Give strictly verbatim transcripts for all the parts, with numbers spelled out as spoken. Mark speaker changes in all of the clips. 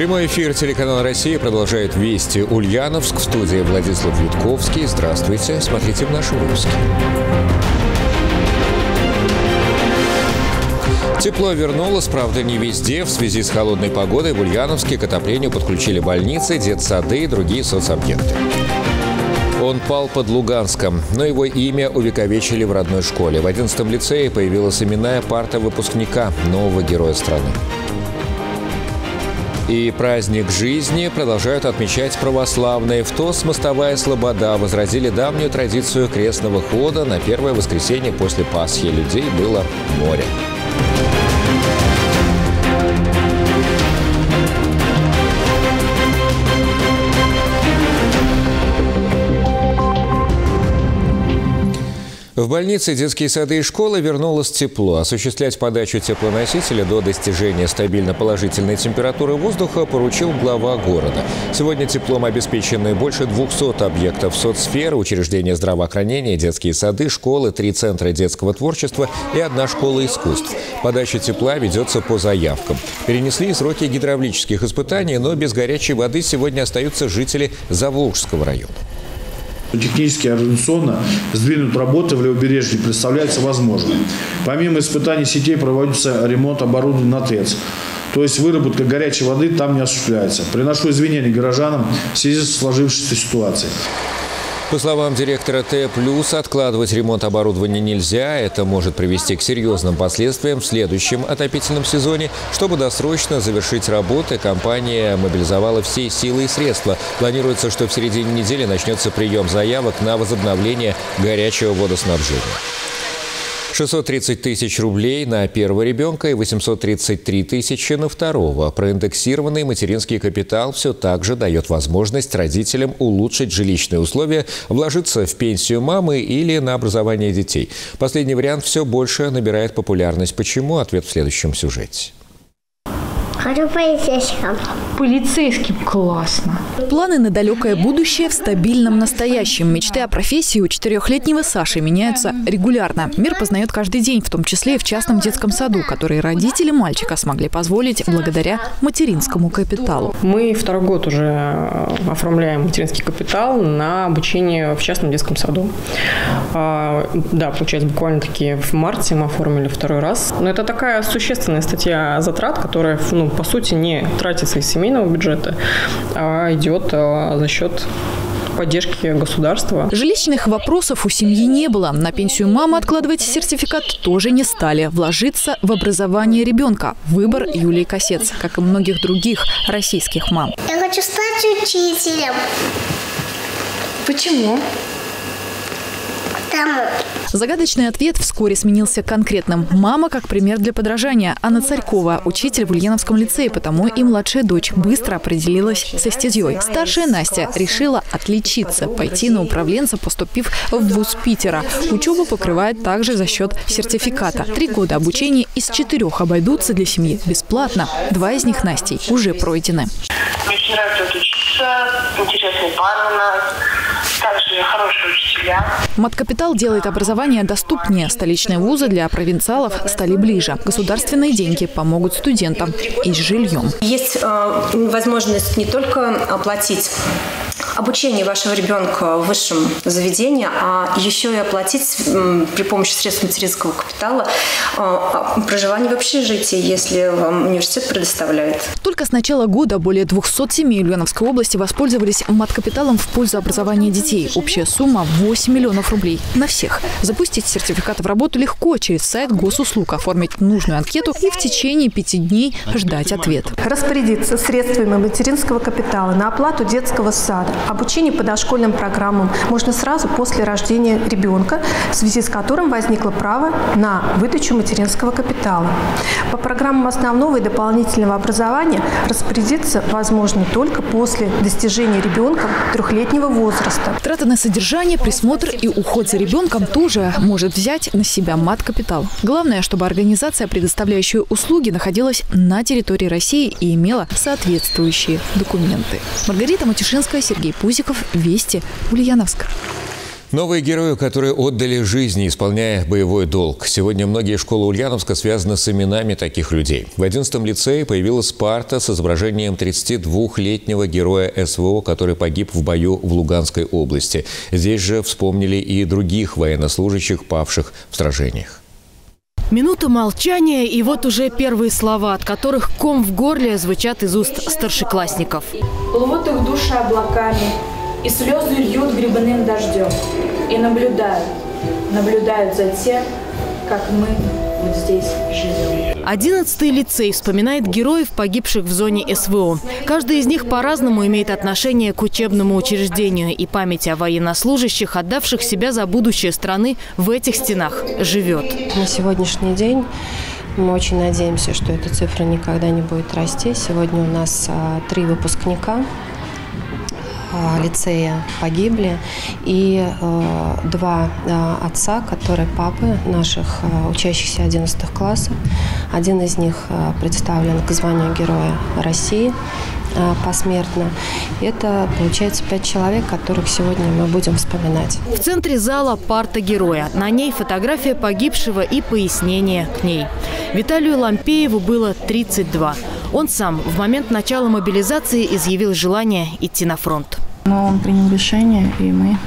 Speaker 1: Прямой эфир телеканала «Россия» продолжает «Вести Ульяновск». В студии Владислав Ютковский. Здравствуйте. Смотрите в нашем выпуске. Тепло вернулось, правда, не везде. В связи с холодной погодой в Ульяновске к отоплению подключили больницы, детсады и другие соцобъекты. Он пал под Луганском, но его имя увековечили в родной школе. В одиннадцатом лицее появилась именная парта выпускника, нового героя страны. И праздник жизни продолжают отмечать православные. В ТОС «Мостовая Слобода» возродили давнюю традицию крестного хода. На первое воскресенье после Пасхи людей было море. В больнице, детские сады и школы вернулось тепло. Осуществлять подачу теплоносителя до достижения стабильно положительной температуры воздуха поручил глава города. Сегодня теплом обеспечены больше двухсот объектов соцсферы, учреждения здравоохранения, детские сады, школы, три центра детского творчества и одна школа искусств. Подача тепла ведется по заявкам. Перенесли сроки гидравлических испытаний, но без горячей воды сегодня остаются жители Заволжского района.
Speaker 2: Технически и организационно сдвинуть работы в левобережье представляется возможным. Помимо испытаний сетей проводится ремонт оборудования на ТЭЦ. То есть выработка горячей воды там не осуществляется. Приношу извинения горожанам в связи с сложившейся ситуацией.
Speaker 1: По словам директора Т+, откладывать ремонт оборудования нельзя. Это может привести к серьезным последствиям в следующем отопительном сезоне. Чтобы досрочно завершить работы, компания мобилизовала все силы и средства. Планируется, что в середине недели начнется прием заявок на возобновление горячего водоснабжения. шестьсот тридцать тысяч рублей на первого ребенка и восемьсот тридцать три тысячи на второго. Проиндексированный материнский капитал все так же дает возможность родителям улучшить жилищные условия, вложиться в пенсию мамы или на образование детей. Последний вариант все больше набирает популярность. Почему? Ответ в следующем сюжете.
Speaker 3: Хочу полицейским.
Speaker 4: Полицейским классно.
Speaker 5: Планы на далекое будущее в стабильном настоящем. Мечты о профессии у четырехлетнего Саши меняются регулярно. Мир познает каждый день, в том числе и в частном детском саду, который родители мальчика смогли позволить благодаря материнскому капиталу.
Speaker 4: Мы второй год уже оформляем материнский капитал на обучение в частном детском саду. А, да, получается, буквально-таки в марте мы оформили второй раз. Но это такая существенная статья затрат, которая, ну, по сути, не тратится из семейного бюджета, а идет за счет поддержки государства.
Speaker 5: Жилищных вопросов у семьи не было. На пенсию мамы откладывать сертификат тоже не стали. Вложиться в образование ребенка. Выбор Юлии Косец, как и многих других российских мам.
Speaker 3: Я хочу стать учителем.
Speaker 4: Почему?
Speaker 3: Потому.
Speaker 5: Загадочный ответ вскоре сменился конкретным. Мама как пример для подражания. Анна Царькова, учитель в Ульяновском лицее, потому и младшая дочь быстро определилась со стезей. Старшая Настя решила отличиться, пойти на управленца, поступив в вуз Питера. Учебу покрывает также за счет сертификата. Три года обучения из четырех обойдутся для семьи бесплатно. Два из них Настей уже пройдены.
Speaker 6: Мне очень нравится учиться, интересные пары у нас, также хорошие учителя.
Speaker 5: Маткапитал делает образование доступнее. Столичные вузы для провинциалов стали ближе. Государственные деньги помогут студентам и с жильем.
Speaker 7: Есть э, возможность не только оплатить обучение вашего ребенка в высшем заведении, а еще и оплатить э, при помощи средств материнского капитала э, проживание в общежитии, если вам университет предоставляет.
Speaker 5: Только с начала года более двухсот семей Ульяновской области воспользовались маткапиталом в пользу образования детей. Общая сумма – восемь миллионов рублей на всех. Запустить сертификат в работу легко. Через сайт госуслуг оформить нужную анкету и в течение пяти дней ждать ответ.
Speaker 8: Распорядиться средствами материнского капитала на оплату детского сада, обучение по дошкольным программам можно сразу после рождения ребенка, в связи с которым возникло право на выдачу материнского капитала. По программам основного и дополнительного образования распорядиться возможно только после достижения ребенком трехлетнего возраста.
Speaker 5: Траты на содержание, присмотр и уход за ребенком тоже может взять на себя маткапитал. Главное, чтобы организация, предоставляющая услуги, находилась на территории России и имела соответствующие документы. Маргарита Матюшинская, Сергей Пузиков, Вести, Ульяновск.
Speaker 1: Новые герои, которые отдали жизни, исполняя боевой долг. Сегодня многие школы Ульяновска связаны с именами таких людей. В одиннадцатом лицее появилась парта с изображением тридцатидвухлетнего героя эс вэ о, который погиб в бою в Луганской области. Здесь же вспомнили и других военнослужащих, павших в сражениях.
Speaker 9: Минута молчания, и вот уже первые слова, от которых ком в горле звучат из уст старшеклассников.
Speaker 10: Плывут их души облаками, и слезы льют грибным дождем. И наблюдают, наблюдают за тем, как мы вот здесь живем.
Speaker 9: Одиннадцатый лицей вспоминает героев, погибших в зоне эс вэ о. Каждый из них по-разному имеет отношение к учебному учреждению, и память о военнослужащих, отдавших себя за будущее страны, в этих стенах живет.
Speaker 11: На сегодняшний день мы очень надеемся, что эта цифра никогда не будет расти. Сегодня у нас а, три выпускника лицея погибли, и э, два э, отца, которые папы наших э, учащихся одиннадцатых классов. Один из них э, представлен к званию Героя России э, посмертно. Это, получается, пять человек, которых сегодня мы будем вспоминать.
Speaker 9: В центре зала парта героя. На ней фотография погибшего и пояснение к ней. Виталию Лампееву было тридцать два. Он сам в момент начала мобилизации изъявил желание идти на фронт.
Speaker 10: Но он принял решение, и мы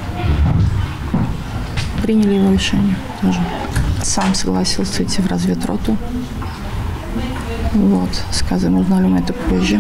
Speaker 10: приняли его решение тоже. Сам согласился идти в разведроту. Вот, сказано, узнали мы это позже.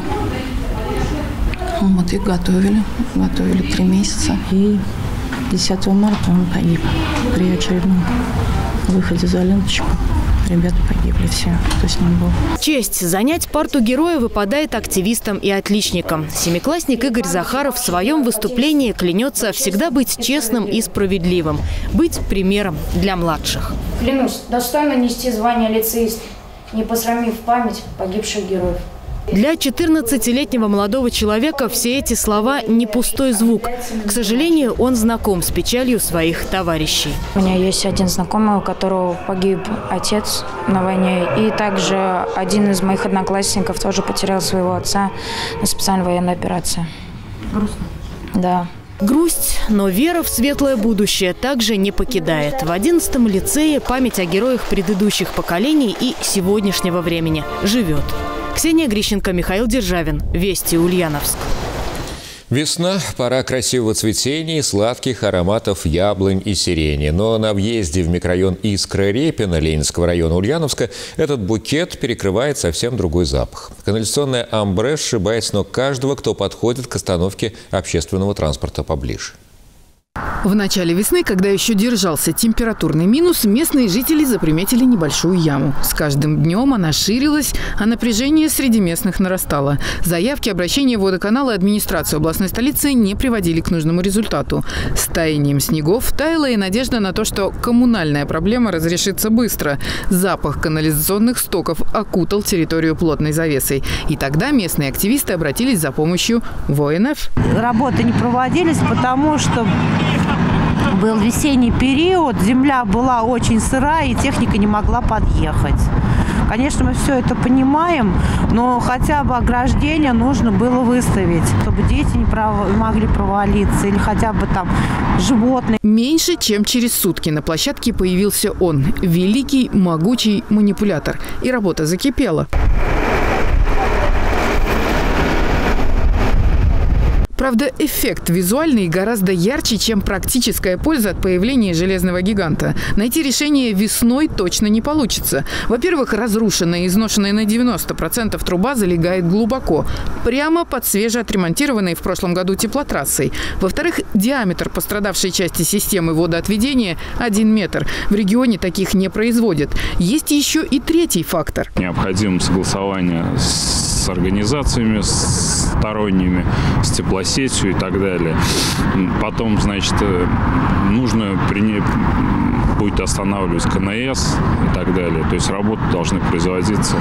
Speaker 10: Вот, их готовили, готовили три месяца. И десятого марта он погиб при очередном выходе за ленточку. Ребята погибли все, кто с ним был.
Speaker 9: Честь занять парту героя выпадает активистам и отличникам. Семиклассник Игорь Захаров в своем выступлении клянется всегда быть честным и справедливым, быть примером для младших.
Speaker 10: Клянусь достойно нести звание лицеист, не посрамив память погибших героев.
Speaker 9: Для четырнадцатилетнего молодого человека все эти слова не пустой звук. К сожалению, он знаком с печалью своих товарищей.
Speaker 10: У меня есть один знакомый, у которого погиб отец на войне. И также один из моих одноклассников тоже потерял своего отца на специальной военной операции. Грустно? Да.
Speaker 9: Грусть, но вера в светлое будущее также не покидает. В одиннадцатом лицее память о героях предыдущих поколений и сегодняшнего времени живет. Ксения Грищенко, Михаил Державин. Вести, Ульяновск.
Speaker 1: Весна – пора красивого цветения, сладких ароматов яблонь и сирени. Но на въезде в микрорайон Искра-Репино Ленинского района Ульяновска этот букет перекрывает совсем другой запах. Канализационное амбре сшибает с ног каждого, кто подходит к остановке общественного транспорта поближе.
Speaker 12: В начале весны, когда еще держался температурный минус, местные жители заприметили небольшую яму. С каждым днем она ширилась, а напряжение среди местных нарастало. Заявки, обращения водоканала и администрации областной столицы не приводили к нужному результату. С таянием снегов таяла и надежда на то, что коммунальная проблема разрешится быстро. Запах канализационных стоков окутал территорию плотной завесой. И тогда местные активисты обратились за помощью в о эн эф.
Speaker 13: Работы не проводились, потому что был весенний период, земля была очень сырая, и техника не могла подъехать. Конечно, мы все это понимаем, но хотя бы ограждение нужно было выставить, чтобы дети не пров... могли провалиться, или хотя бы там животные.
Speaker 12: Меньше чем через сутки на площадке появился он – великий, могучий манипулятор. И работа закипела. Правда, эффект визуальный гораздо ярче, чем практическая польза от появления железного гиганта. Найти решение весной точно не получится. Во-первых, разрушенная и изношенная на девяносто процентов труба залегает глубоко, прямо под свежеотремонтированной в прошлом году теплотрассой. Во-вторых, диаметр пострадавшей части системы водоотведения – один метр. В регионе таких не производят. Есть еще и третий фактор.
Speaker 14: Необходимо согласование с организациями сторонними, с теплосетью и так далее. Потом, значит, нужно принять, будет останавливать ка эн эс и так далее. То есть работы должны производиться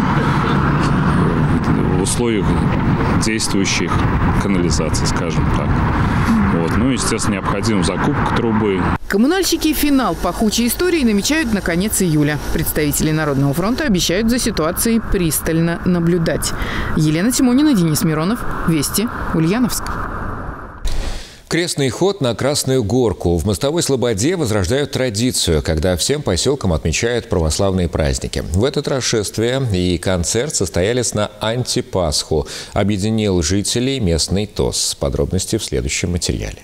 Speaker 14: в условиях действующих канализаций, скажем так. Вот. Ну, естественно, необходима закупка трубы.
Speaker 12: Коммунальщики финал пахучей истории намечают на конец июля. Представители Народного фронта обещают за ситуацией пристально наблюдать. Елена Тимонина, Денис Миронов. Вести, Ульяновск.
Speaker 1: Крестный ход на Красную Горку. В Мостовой Слободе возрождают традицию, когда всем поселкам отмечают православные праздники. В этот раз шествие и концерт состоялись на антипасху. Объединил жителей местный ТОС. Подробности в следующем материале.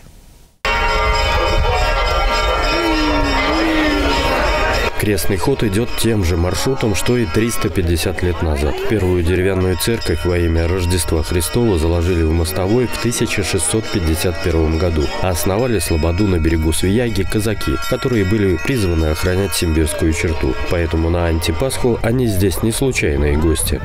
Speaker 15: Крестный ход идет тем же маршрутом, что и триста пятьдесят лет назад. Первую деревянную церковь во имя Рождества Христова заложили в Мостовой в тысяча шестьсот пятьдесят первом году, а основали слободу на берегу Свияги казаки, которые были призваны охранять симбирскую черту. Поэтому на антипасху они здесь не случайные гости.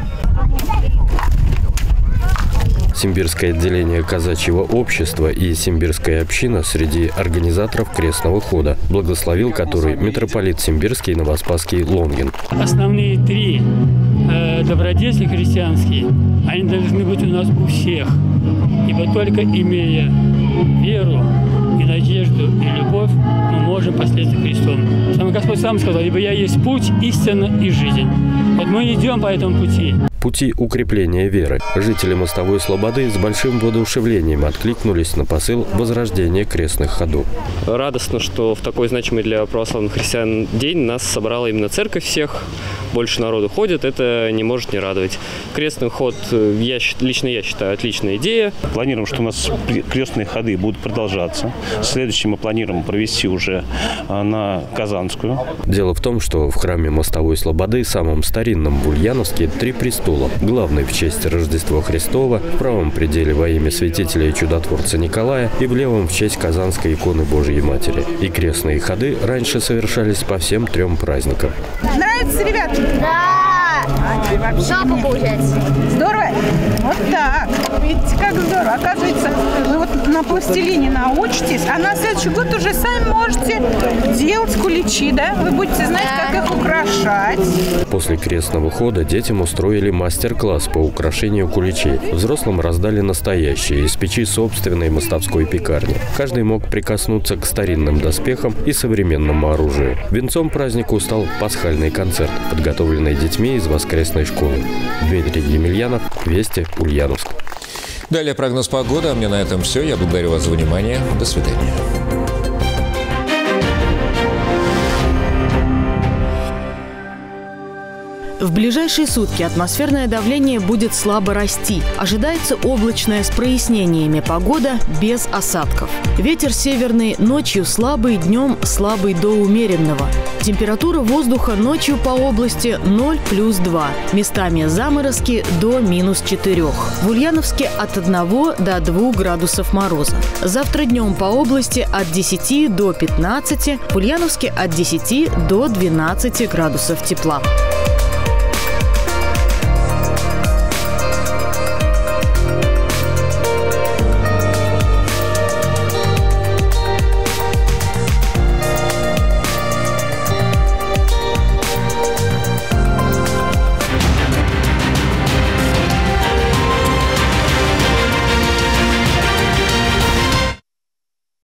Speaker 15: Симбирское отделение казачьего общества и симбирская община среди организаторов крестного хода, благословил который митрополит Симбирский Новоспасский Лонгин.
Speaker 16: Основные три э, добродетели христианские, они должны быть у нас у всех, ибо только имея веру и надежду и любовь, мы можем последовать Христом. Сам Господь сам сказал: ибо я есть путь, истина и жизнь. Вот мы идем по этому пути.
Speaker 15: Пути укрепления веры. Жители Мостовой Слободы с большим воодушевлением откликнулись на посыл возрождения крестных ходов.
Speaker 17: Радостно, что в такой значимый для православных христиан день нас собрала именно церковь всех. Больше народу ходит, это не может не радовать. Крестный ход, я, лично я считаю, отличная идея.
Speaker 18: Планируем, что у нас крестные ходы будут продолжаться. Следующий мы планируем провести уже на Казанскую.
Speaker 15: Дело в том, что в храме Мостовой Слободы, самом старинном в Ульяновске, три престола. Главный в честь Рождества Христова, в правом пределе во имя святителя и чудотворца Николая и в левом в честь Казанской иконы Божией Матери. И крестные ходы раньше совершались по всем трем праздникам.
Speaker 19: Нравится, ребят? Да! Жопа получается. Здорово? Вот так. Видите, как здорово. Оказывается, вы вот на пластилине научитесь, а на следующий год уже сами можете делать куличи, да? Вы будете знать, как их украшать.
Speaker 15: После крестного хода детям устроили мастер-класс по украшению куличей. Взрослым раздали настоящие из печи собственной мостовской пекарни. Каждый мог прикоснуться к старинным доспехам и современному оружию. Венцом празднику стал пасхальный концерт, подготовленный детьми из воскресной школы. Дмитрий Емельянов, Вести, Ульяновск.
Speaker 1: Далее прогноз погоды. А мне на этом все. Я благодарю вас за внимание. До свидания.
Speaker 9: В ближайшие сутки атмосферное давление будет слабо расти. Ожидается облачная с прояснениями погода без осадков. Ветер северный ночью слабый, днем слабый до умеренного. Температура воздуха ночью по области ноль плюс два. Местами заморозки до минус четырех. В Ульяновске от одного до двух градусов мороза. Завтра днем по области от десяти до пятнадцати. В Ульяновске от десяти до двенадцати градусов тепла.